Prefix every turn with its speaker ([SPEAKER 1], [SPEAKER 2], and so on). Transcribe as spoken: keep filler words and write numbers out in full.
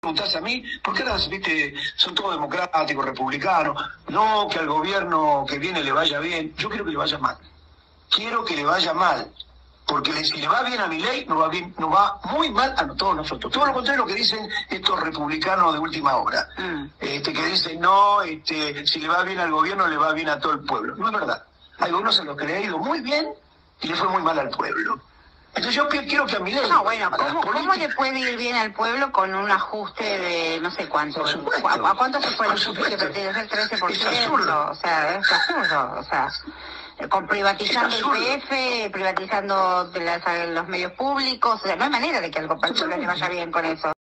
[SPEAKER 1] preguntás a mí, ¿por qué las, viste, son todos democráticos, republicanos? No, que al gobierno que viene le vaya bien. Yo quiero que le vaya mal. Quiero que le vaya mal. Porque si le va bien a Milei, nos va bien, nos va muy mal a todos nosotros. Todo lo contrario que dicen estos republicanos de última hora. Mm. Este, que dicen, no, este, si le va bien al gobierno, le va bien a todo el pueblo. No es verdad. Hay algunos en los que le ha ido muy bien y le fue muy mal al pueblo. Entonces yo quiero que a Milei...
[SPEAKER 2] No, bueno, ¿cómo, ¿cómo le puede ir bien al pueblo con un ajuste de no sé cuánto? ¿A, a cuánto se fue el ajuste que pretende ser trece por ciento?
[SPEAKER 1] Es absurdo.
[SPEAKER 2] O sea, es absurdo. O sea, con privatizando el P F, privatizando las, los medios públicos, o sea, no hay manera de que al pueblo le vaya bien con eso.